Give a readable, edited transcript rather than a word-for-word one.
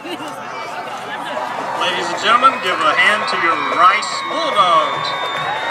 Ladies and gentlemen, give a hand to your Rice Bulldogs.